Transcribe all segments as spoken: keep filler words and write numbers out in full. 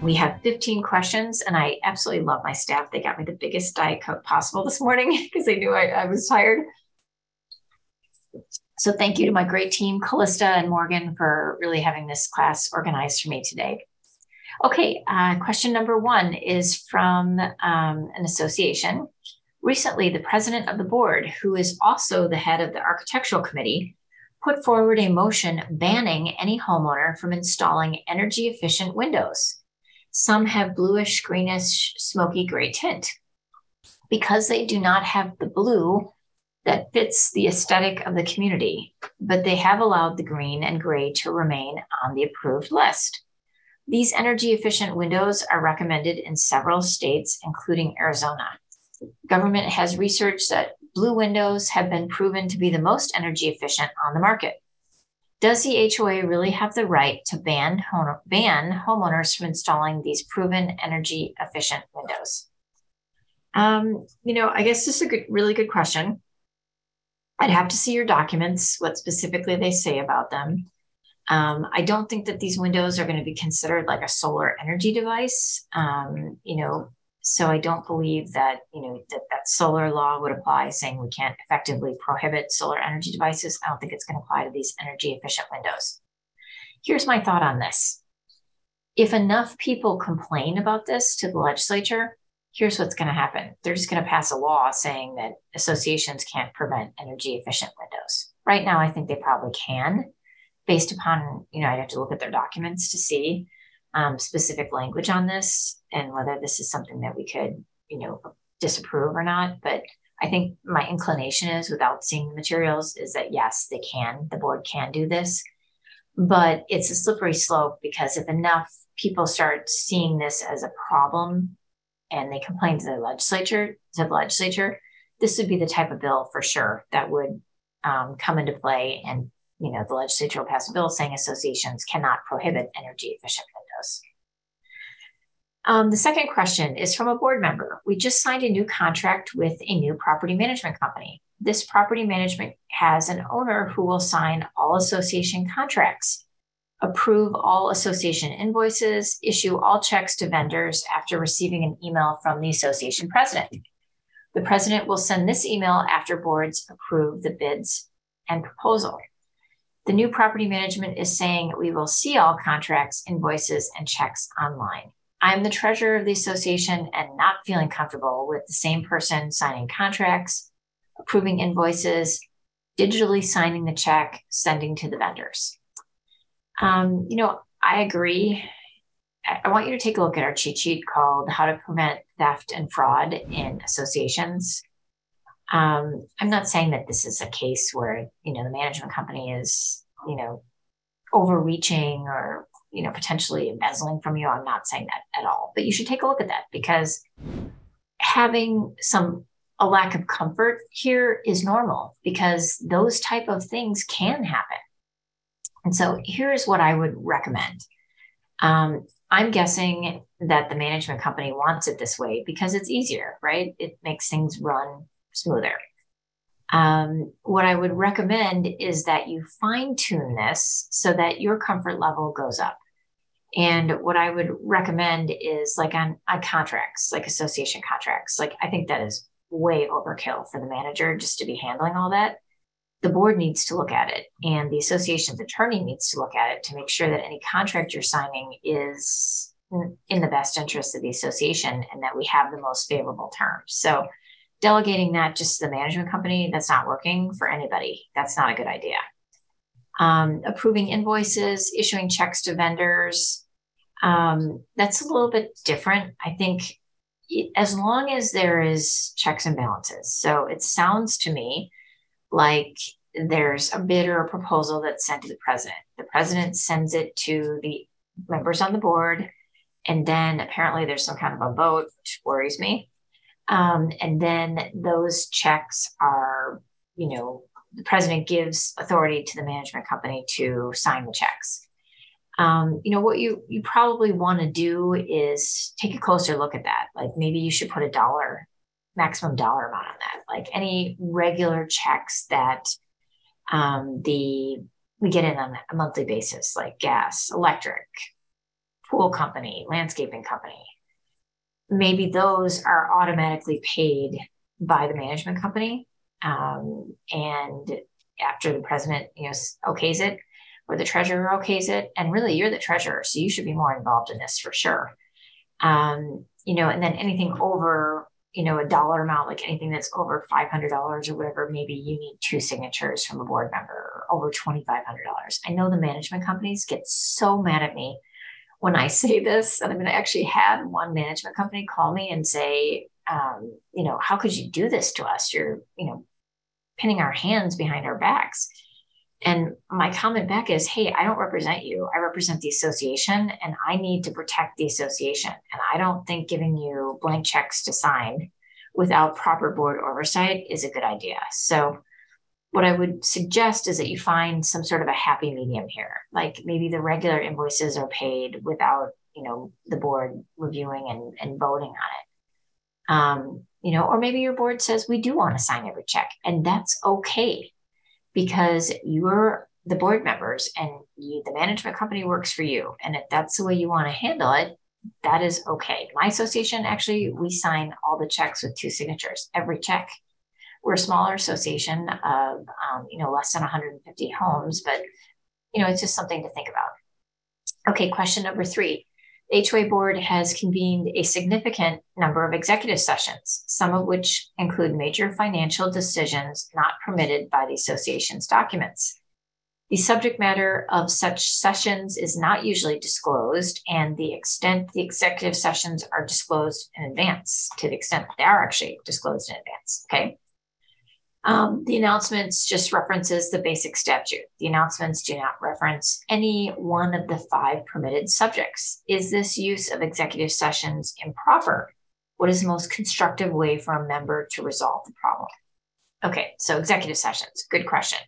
We have fifteen questions, and I absolutely love my staff. They got me the biggest Diet Coke possible this morning because they knew I, I was tired. So thank you to my great team, Callista and Morgan, for really having this class organized for me today. Okay, uh, question number one is from um, an association. Recently, the president of the board, who is also the head of the architectural committee, put forward a motion banning any homeowner from installing energy efficient windows. Some have bluish, greenish, smoky gray tint. Because they do not have the blue that fits the aesthetic of the community, but they have allowed the green and gray to remain on the approved list. These energy efficient windows are recommended in several states, including Arizona. Government has researched that blue windows have been proven to be the most energy efficient on the market. Does the H O A really have the right to ban, home, ban homeowners from installing these proven energy efficient windows? Um, you know, I guess this is a good, really good question. I'd have to see your documents, what specifically they say about them. Um, I don't think that these windows are going to be considered like a solar energy device. Um, you know, so I don't believe that, you know, that, that solar law would apply, saying we can't effectively prohibit solar energy devices. I don't think it's going to apply to these energy efficient windows. Here's my thought on this. If enough people complain about this to the legislature, here's what's going to happen. They're just going to pass a law saying that associations can't prevent energy efficient windows. Right now, I think they probably can, based upon, you know, I'd have to look at their documents to see um, specific language on this and whether this is something that we could, you know, disapprove or not. But I think my inclination is, without seeing the materials, is that yes, they can, the board can do this, but it's a slippery slope, because if enough people start seeing this as a problem and they complain to the legislature, to the legislature, this would be the type of bill for sure that would um, come into play. And, you know, the legislature will pass a bill saying associations cannot prohibit energy efficient windows. Um, the second question is from a board member. We just signed a new contract with a new property management company. This property management has an owner who will sign all association contracts, approve all association invoices, issue all checks to vendors after receiving an email from the association president. The president will send this email after boards approve the bids and proposal. The new property management is saying we will see all contracts, invoices, and checks online. I'm the treasurer of the association and not feeling comfortable with the same person signing contracts, approving invoices, digitally signing the check, sending to the vendors. Um, you know, I agree. I want you to take a look at our cheat sheet called How to Prevent Theft and Fraud in Associations. Um, I'm not saying that this is a case where, you know, the management company is, you know, overreaching or, you know, potentially embezzling from you. I'm not saying that at all, but you should take a look at that, because having some, a lack of comfort here is normal, because those type of things can happen. And so here's what I would recommend. Um, I'm guessing that the management company wants it this way because it's easier, right? It makes things run smoother. Um, what I would recommend is that you fine tune this so that your comfort level goes up. And what I would recommend is, like on, on contracts, like association contracts, like I think that is way overkill for the manager just to be handling all that. The board needs to look at it, and the association's attorney needs to look at it to make sure that any contract you're signing is in the best interest of the association and that we have the most favorable terms. So delegating that just to the management company, that's not working for anybody. That's not a good idea. Um, approving invoices, issuing checks to vendors, um, that's a little bit different. I think as long as there is checks and balances. So it sounds to me like there's a bid or a proposal that's sent to the president. The president sends it to the members on the board, and then apparently there's some kind of a vote, which worries me. Um, and then those checks are, you know, the president gives authority to the management company to sign the checks. Um, you know, what you, you probably want to do is take a closer look at that. Like maybe you should put a dollar, maximum dollar amount on that. Like any regular checks that um, the we get in on a monthly basis, like gas, electric, pool company, landscaping company, maybe those are automatically paid by the management company. Um, and after the president, you know, okays it, or the treasurer okays it, and really you're the treasurer, so you should be more involved in this for sure. Um, you know, and then anything over, you know, a dollar amount, like anything that's over five hundred dollars or whatever, maybe you need two signatures from a board member, or over twenty-five hundred dollars. I know the management companies get so mad at me when I say this, and I'm going to actually have one management company call me and say, um, you know, how could you do this to us? You're, you know, pinning our hands behind our backs. And my comment back is, hey, I don't represent you. I represent the association, and I need to protect the association. And I don't think giving you blank checks to sign without proper board oversight is a good idea. So what I would suggest is that you find some sort of a happy medium here. Like maybe the regular invoices are paid without, you know, the board reviewing and, and voting on it. Um, you know, or maybe your board says we do want to sign every check, and that's okay, because you're the board members and you, the management company works for you. And if that's the way you want to handle it, that is okay. My association, actually, we sign all the checks with two signatures, every check. We're a smaller association of, um, you know, less than one hundred fifty homes, but, you know, it's just something to think about. Okay, question number three. The H O A board has convened a significant number of executive sessions, some of which include major financial decisions not permitted by the association's documents. The subject matter of such sessions is not usually disclosed, and the extent the executive sessions are disclosed in advance, to the extent they are actually disclosed in advance, okay? Um, the announcements just references the basic statute. The announcements do not reference any one of the five permitted subjects. Is this use of executive sessions improper? What is the most constructive way for a member to resolve the problem? Okay, so executive sessions, good question.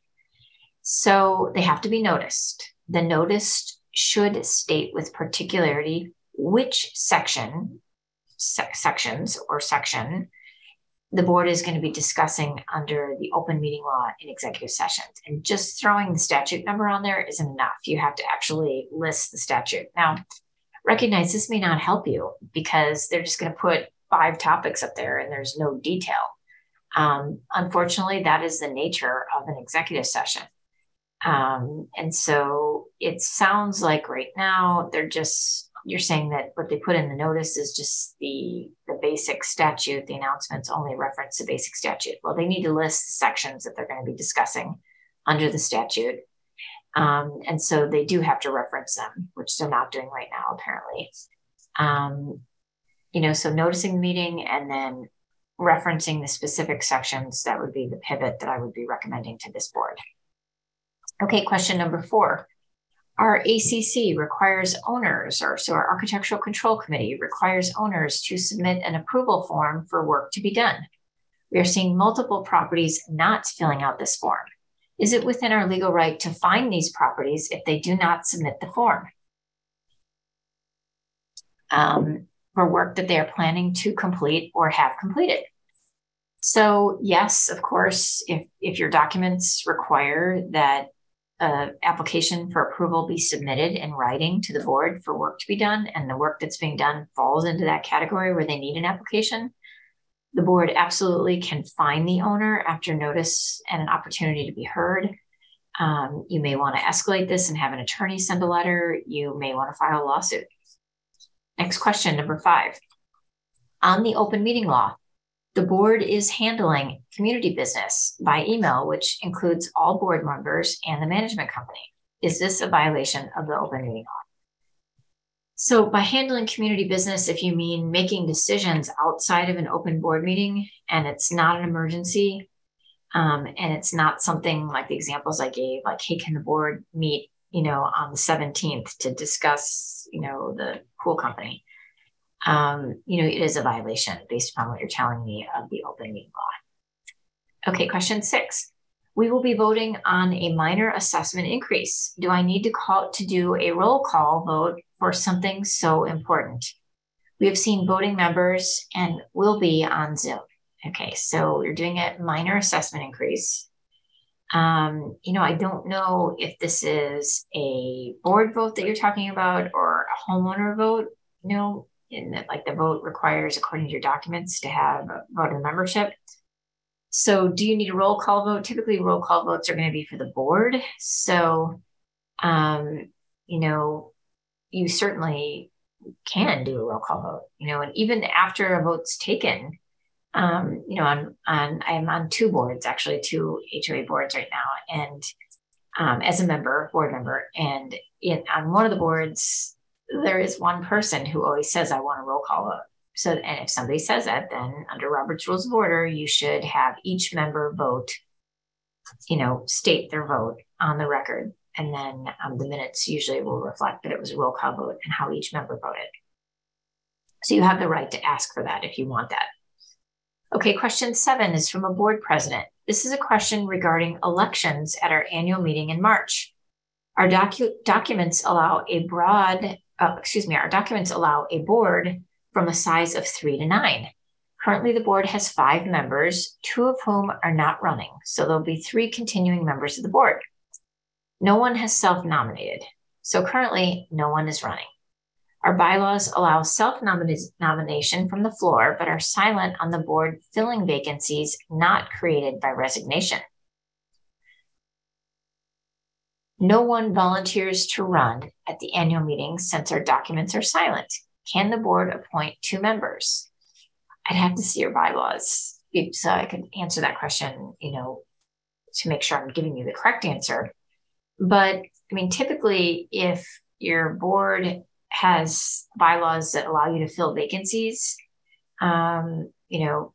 So they have to be noticed. The notice should state with particularity which section, se- sections or section the board is going to be discussing under the open meeting law in executive sessions. And just throwing the statute number on there isn't enough. You have to actually list the statute. Now, recognize this may not help you because they're just going to put five topics up there and there's no detail. Um, unfortunately, that is the nature of an executive session. Um, and so it sounds like right now they're just, you're saying that what they put in the notice is just the, the basic statute. The announcements only reference the basic statute. Well, they need to list the sections that they're going to be discussing under the statute. Um, and so they do have to reference them, which they're not doing right now, apparently. Um, you know, so noticing the meeting and then referencing the specific sections, that would be the pivot that I would be recommending to this board. Okay, question number four. Our A C C requires owners, or so our Architectural Control Committee requires owners to submit an approval form for work to be done. We are seeing multiple properties not filling out this form. Is it within our legal right to fine these properties if they do not submit the form um, for work that they are planning to complete or have completed? So yes, of course, if, if your documents require that Uh, application for approval be submitted in writing to the board for work to be done, and the work that's being done falls into that category where they need an application, the board absolutely can fine the owner after notice and an opportunity to be heard. Um, you may want to escalate this and have an attorney send a letter. You may want to file a lawsuit. Next question, number five. On the open meeting law, the board is handling community business by email, which includes all board members and the management company. Is this a violation of the open meeting law? So by handling community business, if you mean making decisions outside of an open board meeting and it's not an emergency, um, and it's not something like the examples I gave, like, hey, can the board meet, you know, on the seventeenth to discuss, you know, the pool company? Um, you know, it is a violation based upon what you're telling me of the open meeting law. Okay, question six. We will be voting on a minor assessment increase. Do I need to call to do a roll call vote for something so important? We have seen voting members and will be on Zoom. Okay, so you're doing a minor assessment increase. Um, you know, I don't know if this is a board vote that you're talking about or a homeowner vote, you know, in that like the vote requires, according to your documents, to have a vote of membership. So do you need a roll call vote? Typically roll call votes are going to be for the board. So, um, you know, you certainly can do a roll call vote, you know, and even after a vote's taken, um, you know, on, on, I am on two boards, actually two H O A boards right now. And, um, as a member, board member, and in, on one of the boards, there is one person who always says, I want a roll call vote. So, and if somebody says that, then under Robert's Rules of Order, you should have each member vote, you know, state their vote on the record. And then um, the minutes usually will reflect that it was a roll call vote and how each member voted. So you have the right to ask for that if you want that. Okay, question seven is from a board president. This is a question regarding elections at our annual meeting in March. Our docu documents allow a broad, uh, excuse me, our documents allow a board from a size of three to nine. Currently, the board has five members, two of whom are not running. So there'll be three continuing members of the board. No one has self-nominated. So currently, no one is running. Our bylaws allow self-nomination from the floor, but are silent on the board filling vacancies not created by resignation. No one volunteers to run at the annual meeting since our documents are silent. Can the board appoint two members? I'd have to see your bylaws so I could answer that question, you know, to make sure I'm giving you the correct answer. But I mean, typically, if your board has bylaws that allow you to fill vacancies, um, you know,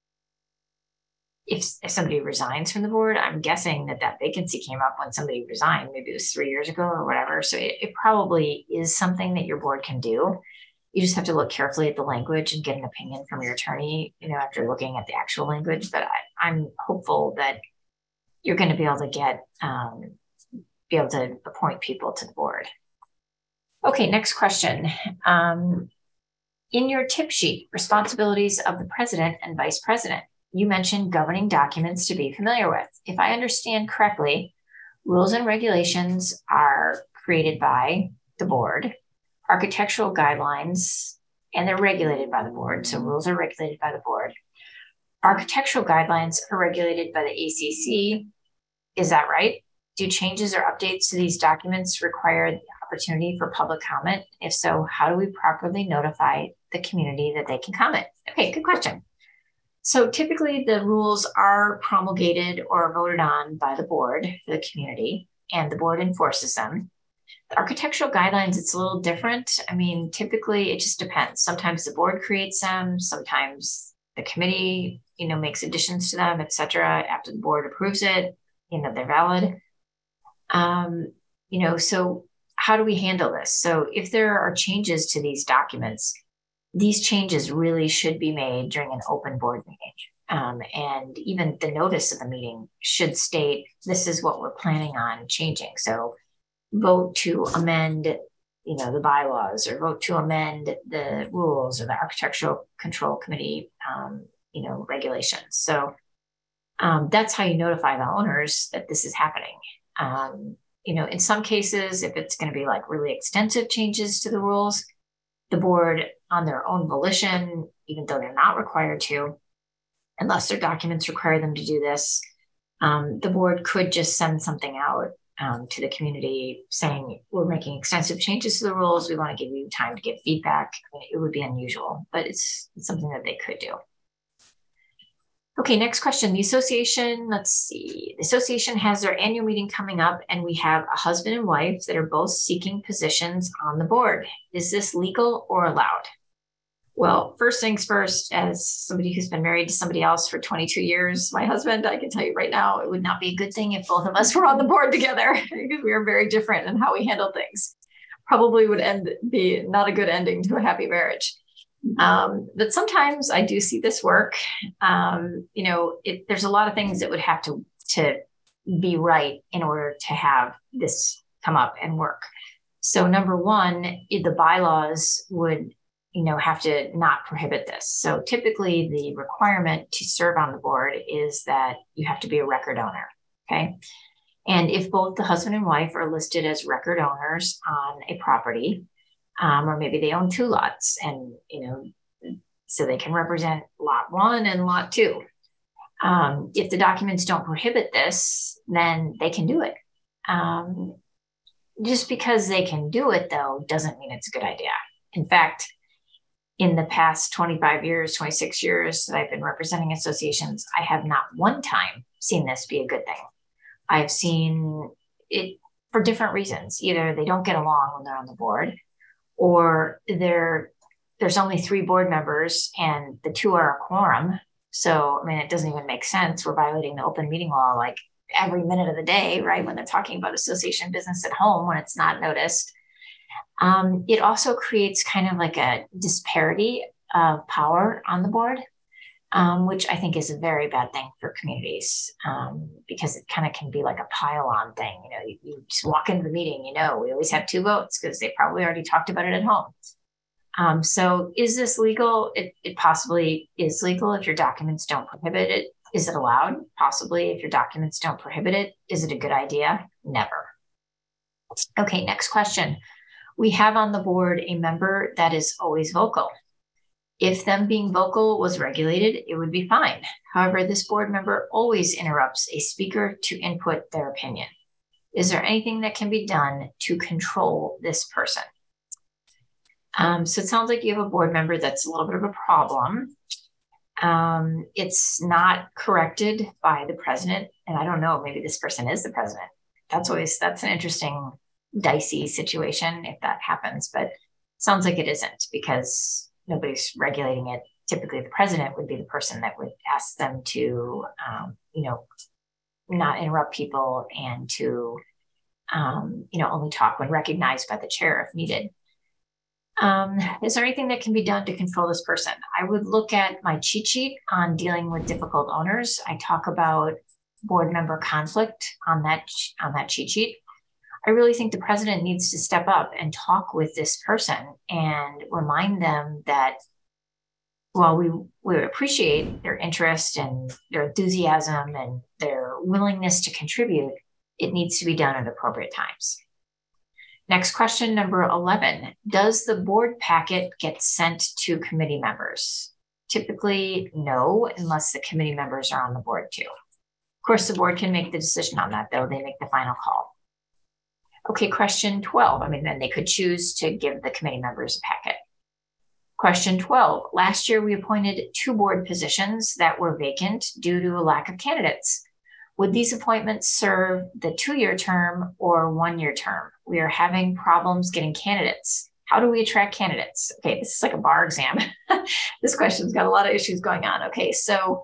if, if somebody resigns from the board, I'm guessing that that vacancy came up when somebody resigned, maybe it was three years ago or whatever. So it, it probably is something that your board can do. You just have to look carefully at the language and get an opinion from your attorney, you know, after looking at the actual language. But I, I'm hopeful that you're going to be able to get, um, be able to appoint people to the board. Okay, next question. Um, in your tip sheet, responsibilities of the president and vice president, you mentioned governing documents to be familiar with. If I understand correctly, rules and regulations are created by the board, architectural guidelines, and they're regulated by the board. So rules are regulated by the board. Architectural guidelines are regulated by the A C C. Is that right? Do changes or updates to these documents require the opportunity for public comment? If so, how do we properly notify the community that they can comment? Okay, good question. So typically the rules are promulgated or voted on by the board for the community, and the board enforces them. The architectural guidelines, it's a little different. I mean, typically it just depends. Sometimes the board creates them, sometimes the committee, you know, makes additions to them, et cetera. After the board approves it, you know, they're valid. Um, you know, so how do we handle this? So if there are changes to these documents, these changes really should be made during an open board meeting. Um, and even the notice of the meeting should state, this is what we're planning on changing. So vote to amend, you know, the bylaws, or vote to amend the rules or the Architectural Control Committee, um, you know, regulations. So um, that's how you notify the owners that this is happening. Um, you know, in some cases, if it's going to be like really extensive changes to the rules, the board on their own volition, even though they're not required to, unless their documents require them to do this, um, the board could just send something out um, to the community saying, we're making extensive changes to the rules. We want to give you time to give feedback. I mean, it would be unusual, but it's, it's something that they could do. Okay, next question. The association, let's see. The association has their annual meeting coming up, and we have a husband and wife that are both seeking positions on the board. Is this legal or allowed? Well, first things first, as somebody who's been married to somebody else for twenty-two years, my husband, I can tell you right now, it would not be a good thing if both of us were on the board together, because we are very different in how we handle things. Probably would end be not a good ending to a happy marriage. Um, but sometimes I do see this work. Um, you know, it, there's a lot of things that would have to, to be right in order to have this come up and work. So number one, the bylaws would, you know, have to not prohibit this. So typically the requirement to serve on the board is that you have to be a record owner. okay? And if both the husband and wife are listed as record owners on a property, um, or maybe they own two lots and, you know, so they can represent lot one and lot two. Um, if the documents don't prohibit this, then they can do it. Um, just because they can do it, though, doesn't mean it's a good idea. In fact, in the past twenty-five years, twenty-six years that I've been representing associations, I have not one time seen this be a good thing. I've seen it for different reasons. Either they don't get along when they're on the board, or they're, there's only three board members and the two are a quorum. So, I mean, it doesn't even make sense. We're violating the open meeting law like every minute of the day, right? When they're talking about association business at home, when it's not noticed. Um, it also creates kind of like a disparity of power on the board, um, which I think is a very bad thing for communities, um, because it kind of can be like a pile-on thing. You know, you, you just walk into the meeting, you know, we always have two votes because they probably already talked about it at home. Um, so is this legal? It, it possibly is legal if your documents don't prohibit it. Is it allowed? Possibly. If your documents don't prohibit it. Is it a good idea? Never. Okay, next question. We have on the board a member that is always vocal. If them being vocal was regulated, it would be fine. However, this board member always interrupts a speaker to input their opinion. Is there anything that can be done to control this person? Um, so it sounds like you have a board member that's a little bit of a problem. Um, it's not corrected by the president. And I don't know, maybe this person is the president. That's always, that's an interesting, dicey situation if that happens, but sounds like it isn't because nobody's regulating it. Typically the president would be the person that would ask them to, um, you know, not interrupt people and to, um, you know, only talk when recognized by the chair if needed. Um, is there anything that can be done to control this person? I would look at my cheat sheet on dealing with difficult owners. I talk about board member conflict on that, on that cheat sheet. I really think the president needs to step up and talk with this person and remind them that while we, we appreciate their interest and their enthusiasm and their willingness to contribute, it needs to be done at appropriate times. Next question, number eleven. Does the board packet get sent to committee members? Typically, no, unless the committee members are on the board too. Of course, the board can make the decision on that, though. They make the final call. Okay, question twelve. I mean, then they could choose to give the committee members a packet. Question twelve. Last year, we appointed two board positions that were vacant due to a lack of candidates. Would these appointments serve the two-year term or one-year term? We are having problems getting candidates. How do we attract candidates? Okay, this is like a bar exam. This question's got a lot of issues going on. Okay, so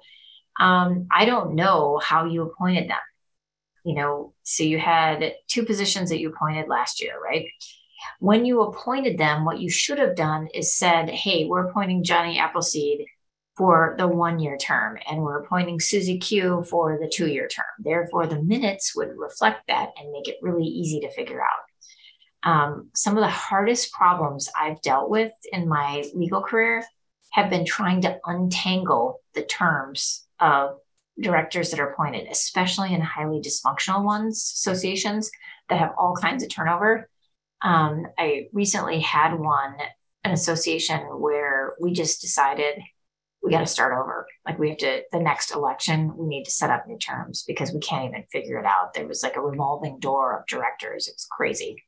um, I don't know how you appointed them. You know, so you had two positions that you appointed last year, right? When you appointed them, what you should have done is said, hey, we're appointing Johnny Appleseed for the one-year term, and we're appointing Susie Q for the two-year term. Therefore, the minutes would reflect that and make it really easy to figure out. Um, some of the hardest problems I've dealt with in my legal career have been trying to untangle the terms of directors that are appointed, especially in highly dysfunctional ones, associations that have all kinds of turnover. Um, I recently had one, an association where we just decided we got to start over. Like we have to, the next election, we need to set up new terms because we can't even figure it out. There was like a revolving door of directors. It was crazy.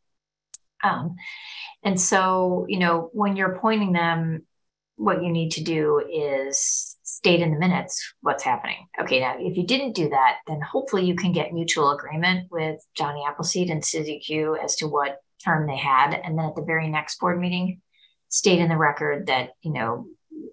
Um, and so, you know, when you're appointing them, what you need to do is state in the minutes what's happening. Okay, now if you didn't do that, then hopefully you can get mutual agreement with Johnny Appleseed and Susie Q as to what term they had. And then at the very next board meeting, state in the record that, you know,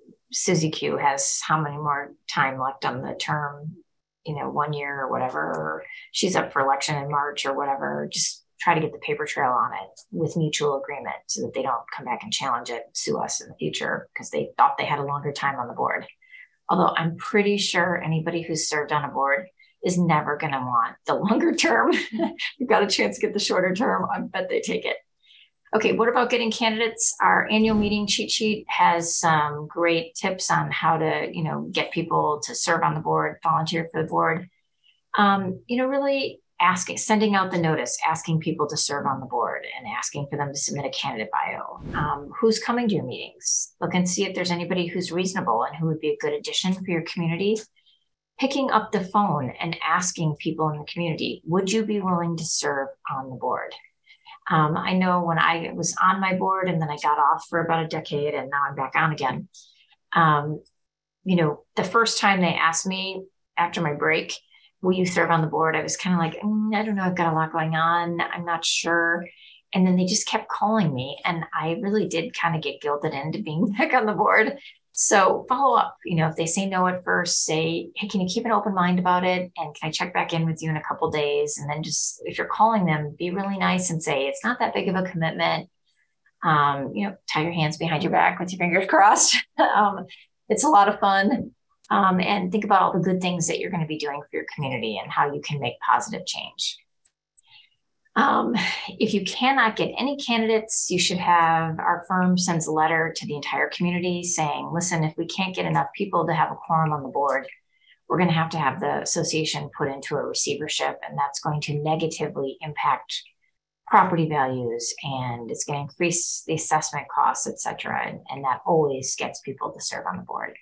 Susie Q has how many more time left on the term, you know, one year or whatever, or she's up for election in March or whatever. Just try to get the paper trail on it with mutual agreement so that they don't come back and challenge it, sue us in the future because they thought they had a longer time on the board. Although I'm pretty sure anybody who's served on a board is never going to want the longer term. You've got a chance to get the shorter term. I bet they take it. Okay, what about getting candidates? Our annual meeting cheat sheet has some great tips on how to, you know, get people to serve on the board, volunteer for the board. Um, you know, really asking, sending out the notice, asking people to serve on the board and asking for them to submit a candidate bio. Um, who's coming to your meetings? Look and see if there's anybody who's reasonable and who would be a good addition for your community. Picking up the phone and asking people in the community, would you be willing to serve on the board? Um, I know when I was on my board and then I got off for about a decade and now I'm back on again. Um, you know, the first time they asked me after my break, will you serve on the board? I was kind of like, mm, I don't know, I've got a lot going on. I'm not sure. And then they just kept calling me. And I really did kind of get guilted into being back on the board. So follow up, you know, if they say no at first, say, hey, can you keep an open mind about it? And can I check back in with you in a couple days? And then just, if you're calling them, be really nice and say, it's not that big of a commitment. Um, you know, tie your hands behind your back with your fingers crossed. um, it's a lot of fun. Um, and think about all the good things that you're going to be doing for your community and how you can make positive change. Um, if you cannot get any candidates, you should have, our firm sends a letter to the entire community saying, listen, if we can't get enough people to have a quorum on the board, we're going to have to have the association put into a receivership, and that's going to negatively impact property values, and it's going to increase the assessment costs, et cetera. And, and that always gets people to serve on the board.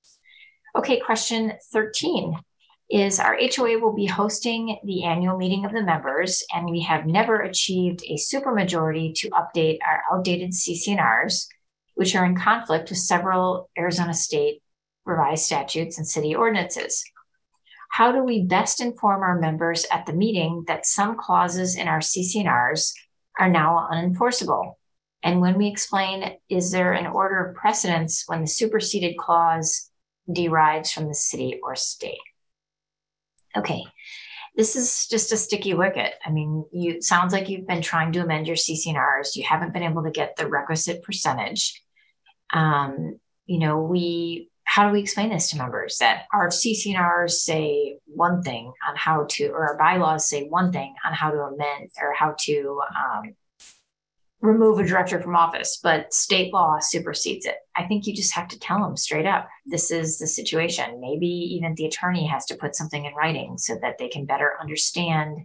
Okay, question thirteen is our H O A will be hosting the annual meeting of the members, and we have never achieved a supermajority to update our outdated C C N Rs, which are in conflict with several Arizona state revised statutes and city ordinances. How do we best inform our members at the meeting that some clauses in our C C N Rs are now unenforceable? And when we explain, is there an order of precedence when the superseded clause derives from the city or state? Okay, this is just a sticky wicket. I mean, you sounds like you've been trying to amend your C C N Rs. You haven't been able to get the requisite percentage. Um, you know, we, how do we explain this to members that our C C N Rs say one thing on how to, or our bylaws say one thing on how to amend or how to um, remove a director from office, but state law supersedes it? I think you just have to tell them straight up, this is the situation. Maybe even the attorney has to put something in writing so that they can better understand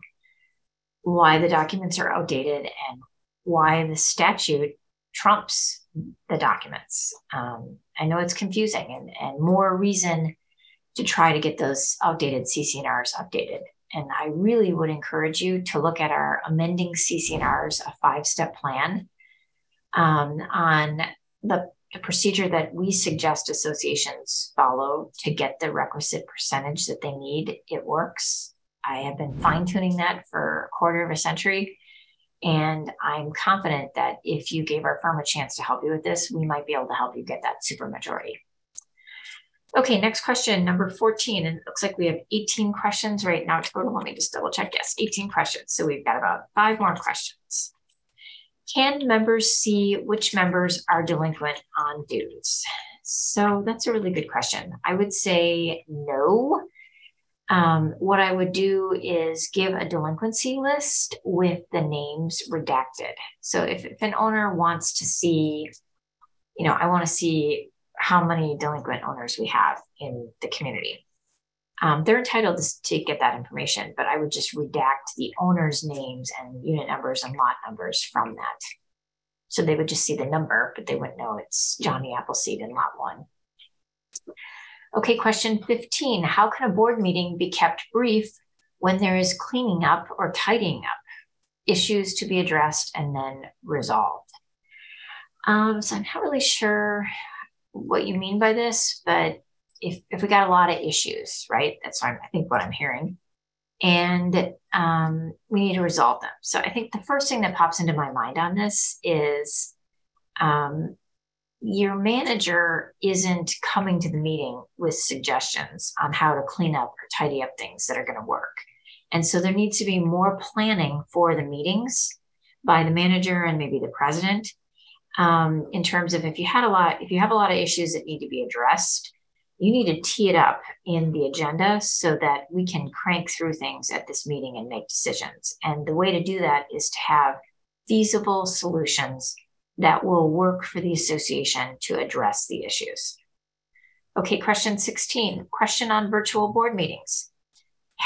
why the documents are outdated and why the statute trumps the documents. Um, I know it's confusing, and, and more reason to try to get those outdated C C N Rs updated. And I really would encourage you to look at our amending C C N Rs, a five-step plan um, on the, the procedure that we suggest associations follow to get the requisite percentage that they need. It works. I have been fine-tuning that for a quarter of a century. And I'm confident that if you gave our firm a chance to help you with this, we might be able to help you get that supermajority. Okay, next question, number fourteen. And it looks like we have eighteen questions right now total. Let me just double check. Yes, eighteen questions. So we've got about five more questions. Can members see which members are delinquent on dues? So that's a really good question. I would say no. Um, what I would do is give a delinquency list with the names redacted. So if, if an owner wants to see, you know, I want to see how many delinquent owners we have in the community. Um, they're entitled to, to get that information, but I would just redact the owner's names and unit numbers and lot numbers from that. So they would just see the number, but they wouldn't know it's Johnny Appleseed in lot one. Okay, question fifteen. How can a board meeting be kept brief when there is cleaning up or tidying up, issues to be addressed and then resolved? Um, so I'm not really sure what you mean by this, but if, if we got a lot of issues, right? That's what I'm, I think what I'm hearing. And um, we need to resolve them. So I think the first thing that pops into my mind on this is um, your manager isn't coming to the meeting with suggestions on how to clean up or tidy up things that are going to work. And so there needs to be more planning for the meetings by the manager and maybe the president. Um, in terms of if you had a lot, if you have a lot of issues that need to be addressed, you need to tee it up in the agenda so that we can crank through things at this meeting and make decisions. And the way to do that is to have feasible solutions that will work for the association to address the issues. Okay, question sixteen, question on virtual board meetings.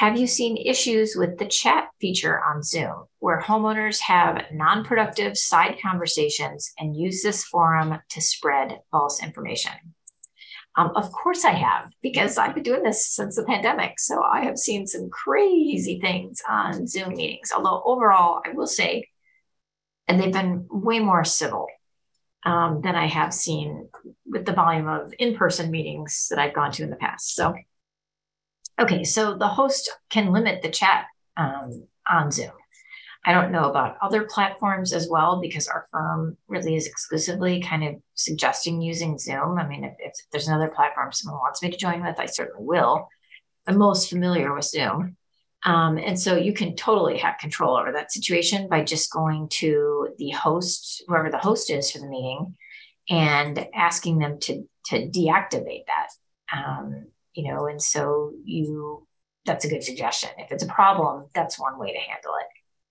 Have you seen issues with the chat feature on Zoom where homeowners have non-productive side conversations and use this forum to spread false information? Um, of course I have, because I've been doing this since the pandemic. So I have seen some crazy things on Zoom meetings, although overall, I will say, and they've been way more civil um, than I have seen with the volume of in-person meetings that I've gone to in the past. So, okay, so the host can limit the chat um, on Zoom. I don't know about other platforms as well, because our firm really is exclusively kind of suggesting using Zoom. I mean, if, if there's another platform someone wants me to join with, I certainly will. I'm most familiar with Zoom. Um, and so you can totally have control over that situation by just going to the host, whoever the host is for the meeting, and asking them to, to deactivate that. Um, you know, and so you, that's a good suggestion. If it's a problem, that's one way to handle it.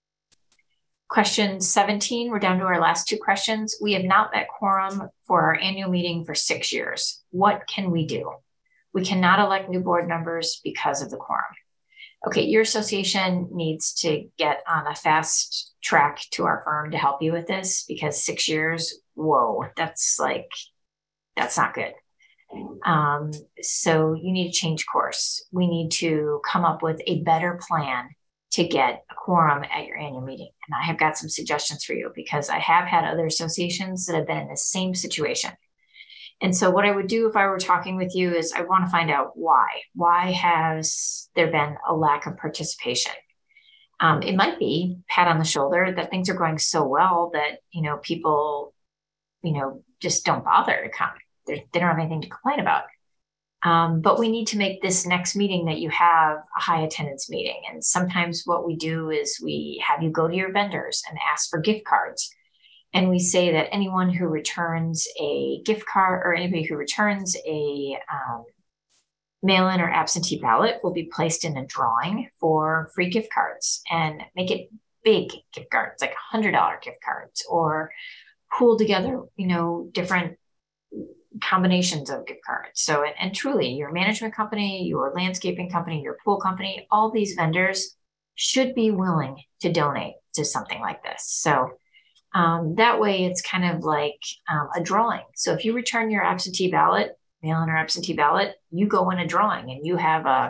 Question seventeen, we're down to our last two questions. We have not met quorum for our annual meeting for six years. What can we do? We cannot elect new board members because of the quorum. Okay, your association needs to get on a fast track to our firm to help you with this, because six years, whoa, that's like, that's not good. Um, so you need to change course. We need to come up with a better plan to get a quorum at your annual meeting. And I have got some suggestions for you, because I have had other associations that have been in the same situation. And so what I would do if I were talking with you is I want to find out why. Why has there been a lack of participation? Um, it might be pat on the shoulder that things are going so well that, you know, people, you know, just don't bother to come. They're, they don't have anything to complain about. Um, but we need to make this next meeting that you have a high attendance meeting. And sometimes what we do is we have you go to your vendors and ask for gift cards. And we say that anyone who returns a gift card, or anybody who returns a um, mail-in or absentee ballot, will be placed in a drawing for free gift cards, and make it big gift cards, like one hundred dollar gift cards, or pool together, you know, different combinations of gift cards. So, and, and truly, your management company, your landscaping company, your pool company, all these vendors should be willing to donate to something like this. So um, that way it's kind of like um, a drawing. So if you return your absentee ballot, mail-in or absentee ballot, you go in a drawing and you have a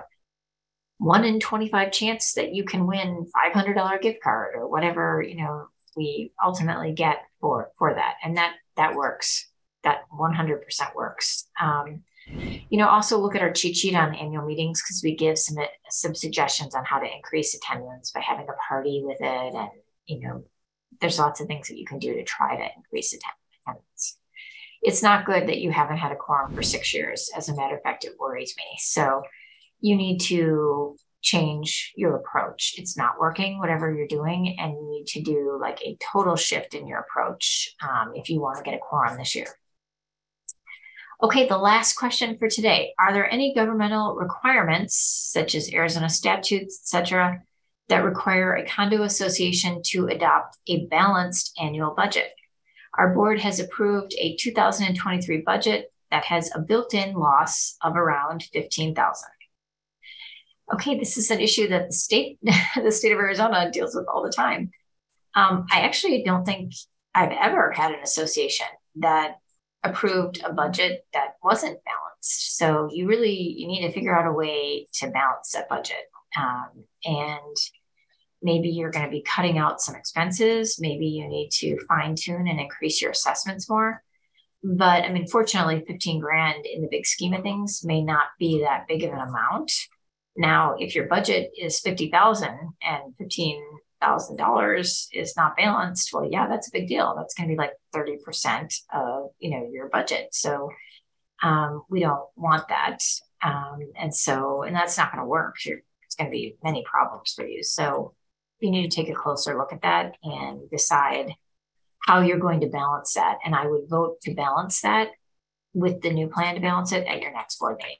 one in twenty-five chance that you can win five hundred dollar gift card, or whatever, you know, we ultimately get for, for that. And that, that works. That one hundred percent works. Um, you know, also look at our cheat sheet on annual meetings, because we give some, some suggestions on how to increase attendance by having a party with it. And, you know, there's lots of things that you can do to try to increase attendance. It's not good that you haven't had a quorum for six years. As a matter of fact, it worries me. So you need to change your approach. It's not working, whatever you're doing, and you need to do like a total shift in your approach um, if you want to get a quorum this year. Okay, the last question for today. Are there any governmental requirements, such as Arizona statutes, et cetera, that require a condo association to adopt a balanced annual budget? Our board has approved a two thousand twenty-three budget that has a built-in loss of around fifteen thousand dollars. Okay, this is an issue that the state, the state of Arizona deals with all the time. Um, I actually don't think I've ever had an association that approved a budget that wasn't balanced. So you really, you need to figure out a way to balance that budget. Um, and maybe you're going to be cutting out some expenses. Maybe you need to fine tune and increase your assessments more. But I mean, fortunately, fifteen grand in the big scheme of things may not be that big of an amount. Now, if your budget is fifty thousand and fifteen thousand dollars is not balanced, well, yeah, that's a big deal. That's going to be like thirty percent of, you know, your budget. So um, we don't want that. Um, and so, and that's not going to work. You're, it's going to be many problems for you. So you need to take a closer look at that and decide how you're going to balance that. And I would vote to balance that with the new plan to balance it at your next board meeting.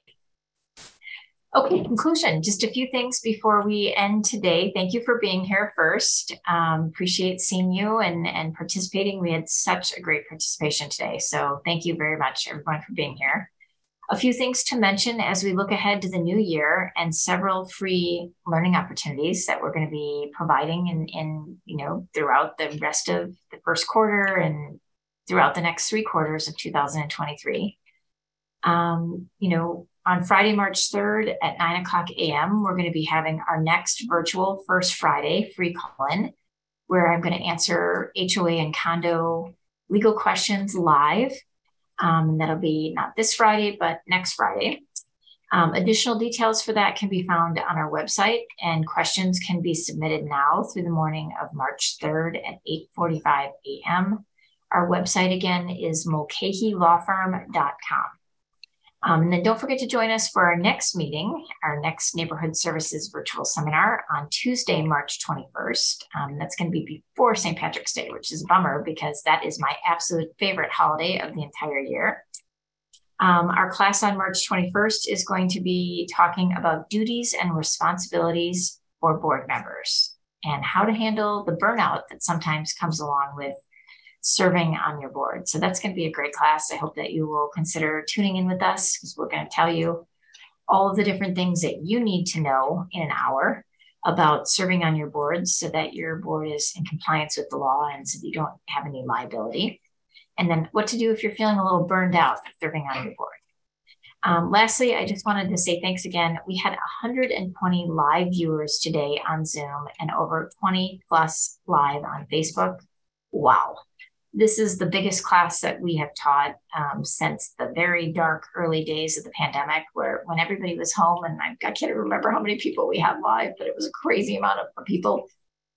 Okay, conclusion, just a few things before we end today. Thank you for being here first. Um, appreciate seeing you and, and participating. We had such a great participation today. So thank you very much, everyone, for being here. A few things to mention as we look ahead to the new year and several free learning opportunities that we're going to be providing in, in, you know, throughout the rest of the first quarter and throughout the next three quarters of two thousand twenty-three. Um, you know, on Friday, March third at nine o'clock a m, we're going to be having our next virtual First Friday free call-in, where I'm going to answer H O A and condo legal questions live. Um, and that'll be not this Friday, but next Friday. Um, additional details for that can be found on our website, and questions can be submitted now through the morning of March third at eight forty-five a m Our website again is mulcahy law firm dot com. Um, and then don't forget to join us for our next meeting, our next Neighborhood Services virtual seminar on Tuesday, March twenty-first. Um, that's going to be before Saint Patrick's Day, which is a bummer because that is my absolute favorite holiday of the entire year. Um, our class on March twenty-first is going to be talking about duties and responsibilities for board members and how to handle the burnout that sometimes comes along with serving on your board. So that's going to be a great class. I hope that you will consider tuning in with us, because we're going to tell you all of the different things that you need to know in an hour about serving on your board so that your board is in compliance with the law and so that you don't have any liability. And then what to do if you're feeling a little burned out serving on your board. Um, lastly, I just wanted to say thanks again. We had one hundred twenty live viewers today on Zoom and over twenty plus live on Facebook. Wow. This is the biggest class that we have taught um, since the very dark early days of the pandemic, where when everybody was home, and I, I can't remember how many people we had live, but it was a crazy amount of people.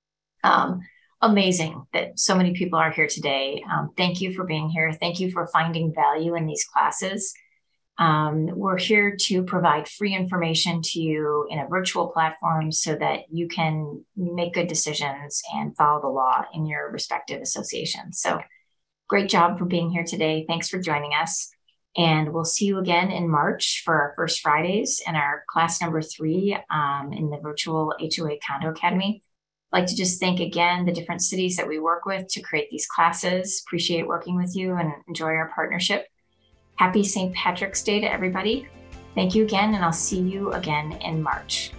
Um, amazing that so many people are here today. Um, thank you for being here. Thank you for finding value in these classes. Um, we're here to provide free information to you in a virtual platform so that you can make good decisions and follow the law in your respective associations. So great job for being here today. Thanks for joining us. And we'll see you again in March for our First Fridays and our class number three um, in the virtual H O A Condo Academy. I'd like to just thank again the different cities that we work with to create these classes. Appreciate working with you and enjoy our partnership. Happy Saint Patrick's Day to everybody. Thank you again, and I'll see you again in March.